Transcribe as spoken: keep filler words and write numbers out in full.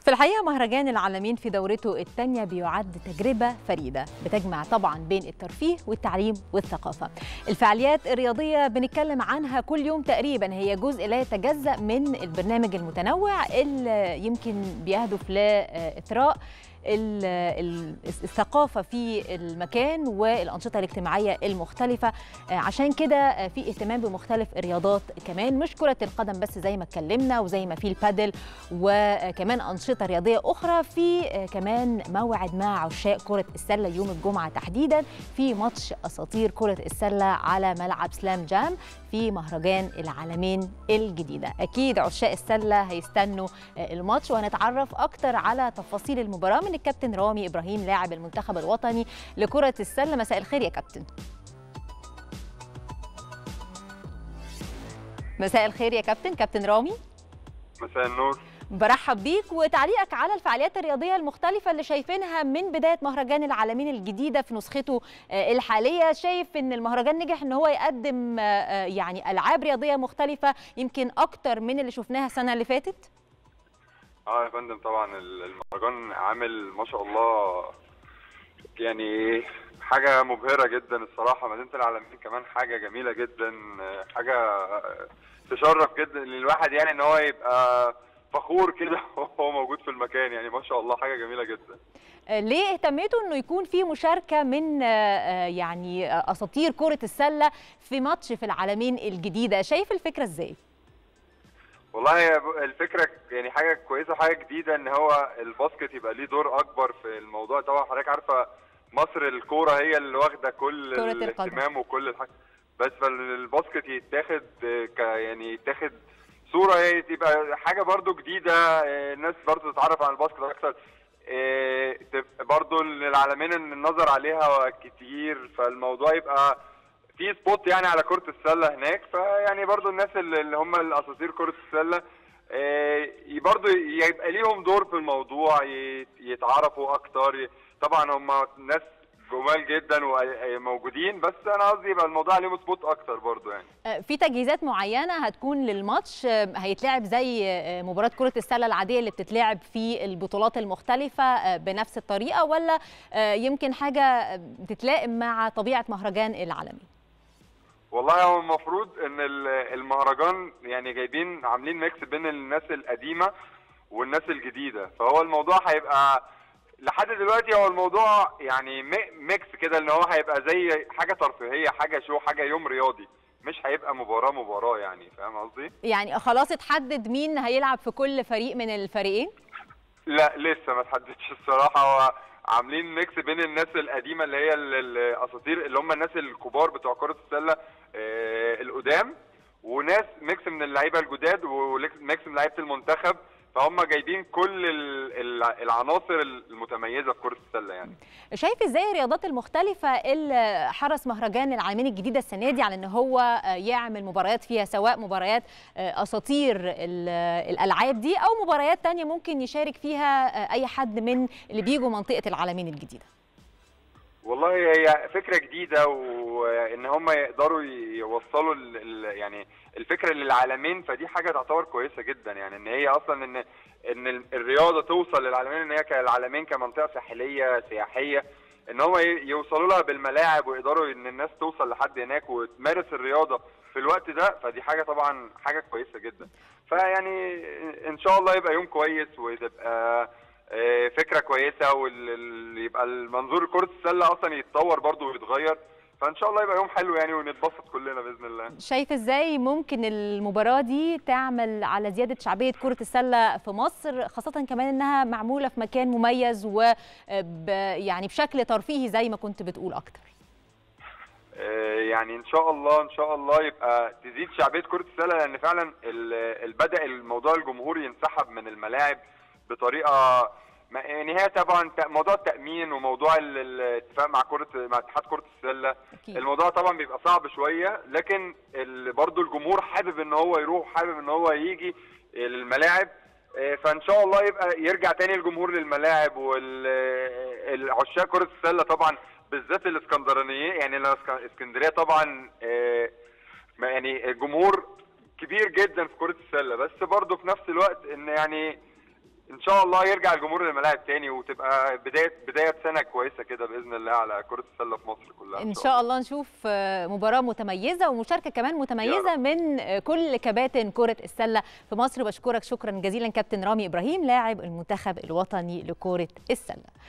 في الحقيقة مهرجان العالمين في دورته الثانية بيعد تجربة فريدة بتجمع طبعا بين الترفيه والتعليم والثقافة. الفعاليات الرياضية بنتكلم عنها كل يوم تقريبا، هي جزء لا يتجزأ من البرنامج المتنوع اللي يمكن بيهدف لإثراء الثقافة في المكان والأنشطة الاجتماعية المختلفة. عشان كده في اهتمام بمختلف الرياضات كمان، مش كرة القدم بس زي ما اتكلمنا، وزي ما في البادل وكمان أنشطة رياضية أخرى. في كمان موعد مع عشاق كرة السلة يوم الجمعة تحديدا في ماتش أساطير كرة السلة على ملعب سلام جام في مهرجان العالمين الجديدة. أكيد عشاق السلة هيستنوا الماتش، وهنتعرف أكتر على تفاصيل المباراة من الكابتن رامي إبراهيم لاعب المنتخب الوطني لكرة السلة. مساء الخير يا كابتن. مساء الخير يا كابتن، كابتن رامي. مساء النور. برحب بيك وتعليقك على الفعاليات الرياضية المختلفة اللي شايفينها من بداية مهرجان العالمين الجديدة في نسخته الحالية. شايف ان المهرجان نجح ان هو يقدم يعني ألعاب رياضية مختلفة يمكن اكتر من اللي شفناها السنة اللي فاتت؟ اه يا فندم، طبعا المهرجان عامل ما شاء الله يعني حاجة مبهرة جدا الصراحة. مدينة العالمين كمان حاجة جميلة جدا، حاجة تشرف جدا للواحد يعني ان هو يبقى فخور كده وهو موجود في المكان. يعني ما شاء الله حاجة جميلة جدا. ليه اهتميتوا انه يكون في مشاركة من يعني اساطير كرة السلة في ماتش في العالمين الجديدة؟ شايف الفكرة ازاي؟ والله الفكرة يعني حاجة كويسة، حاجة جديدة ان هو الباسكت يبقى ليه دور اكبر في الموضوع. طبعا حضرتك عارفة مصر الكورة هي اللي واخدة كل الاهتمام وكل الحاجة، بس فالباسكت يتاخد ك يعني يتاخد صورة، هي تبقى حاجة برضو جديدة، الناس برضو تتعرف عن الباسكت اكتر، برضو العالمين النظر عليها كتير، فالموضوع يبقى في سبوت يعني على كرة السلة هناك. فيعني برضو الناس اللي هم الاساطير كرة السلة برضو يبقى ليهم دور في الموضوع، يتعرفوا اكتر. طبعا هم ناس جمال جدا وموجودين، بس انا قصدي يبقى الموضوع عليهم سبوت اكتر برضو. يعني في تجهيزات معينه هتكون للماتش؟ هيتلعب زي مباراه كره السله العاديه اللي بتتلعب في البطولات المختلفه بنفس الطريقه، ولا يمكن حاجه تتلائم مع طبيعه مهرجان العالمين؟ والله هو المفروض ان المهرجان يعني جايبين عاملين ميكس بين الناس القديمه والناس الجديده، فهو الموضوع هيبقى لحد دلوقتي هو الموضوع يعني ميكس كده، ان هو هيبقى زي حاجه ترفيهيه، حاجه شو حاجه يوم رياضي، مش هيبقى مباراه مباراه. يعني فاهم قصدي؟ يعني خلاص اتحدد مين هيلعب في كل فريق من الفريقين؟ لا لسه ما اتحددش الصراحه. هو عاملين ميكس بين الناس القديمه اللي هي الاساطير اللي هم الناس الكبار بتوع كره السله القدام، وناس ميكس من اللعيبه الجداد وميكس من لعيبه المنتخب، فهم جايبين كل العناصر المتميزه في كره السله. يعني شايف ازاي الرياضات المختلفه اللي حرص مهرجان العالمين الجديده السنه دي على ان هو يعمل مباريات فيها، سواء مباريات اساطير الالعاب دي او مباريات تانية ممكن يشارك فيها اي حد من اللي بيجوا منطقه العالمين الجديده؟ والله هي فكره جديده، وان هم يقدروا يوصلوا يعني الفكره للعالمين، فدي حاجه تعتبر كويسه جدا. يعني ان هي اصلا ان ان الرياضه توصل للعالمين، ان هي كالعالمين كمنطقه ساحليه سياحيه، ان هم يوصلوا لها بالملاعب ويقدروا ان الناس توصل لحد هناك وتمارس الرياضه في الوقت ده، فدي حاجه طبعا حاجه كويسه جدا. فيعني ان شاء الله يبقى يوم كويس وتبقى فكره كويسه، ويبقى المنظور كره السله اصلا يتطور برضو ويتغير، فان شاء الله يبقى يوم حلو يعني ونتبسط كلنا باذن الله. شايف ازاي ممكن المباراه دي تعمل على زياده شعبيه كره السله في مصر، خاصه كمان انها معموله في مكان مميز و يعني بشكل ترفيهي زي ما كنت بتقول اكتر؟ يعني ان شاء الله ان شاء الله يبقى تزيد شعبيه كره السله، لان فعلا بدا الموضوع الجمهور ينسحب من الملاعب بطريقه يعني هي طبعا موضوع التأمين وموضوع الاتفاق مع كرة مع اتحاد كرة السلة أكيد. الموضوع طبعا بيبقى صعب شوية، لكن برضو الجمهور حابب ان هو يروح، حابب ان هو يجي للملاعب، فان شاء الله يبقى يرجع تاني الجمهور للملاعب. والعشاق كرة السلة طبعا بالذات الاسكندرانيين، يعني الاسكندرية طبعا يعني الجمهور كبير جدا في كرة السلة، بس برضو في نفس الوقت ان يعني ان شاء الله يرجع الجمهور للملاعب تاني، وتبقى بدايه بدايه سنه كويسه كده باذن الله على كره السله في مصر كلها. ان شاء الله نشوف مباراه متميزه ومشاركه كمان متميزه من كل كباتن كره السله في مصر. بشكرك شكرا جزيلا كابتن رامي ابراهيم لاعب المنتخب الوطني لكره السله.